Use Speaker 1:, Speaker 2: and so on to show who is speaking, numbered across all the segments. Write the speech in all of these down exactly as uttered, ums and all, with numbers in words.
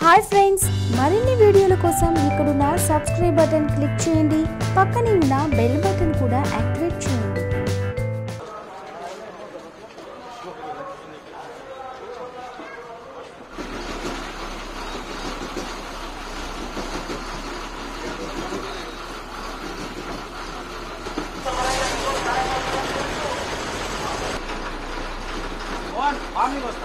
Speaker 1: Hi friends, మరిన్ని వీడియోల కోసం ఇక్కడున్న సబ్స్క్రైబ్ బటన్ క్లిక్ చేయండి. పక్కనే ఉన్న బెల్ బటన్ కూడా యాక్టివేట్ చేయండి.
Speaker 2: మార్నింగ్ వస్తా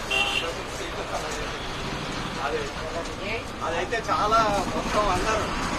Speaker 2: అదైతే చాలా మొత్తం అందరూ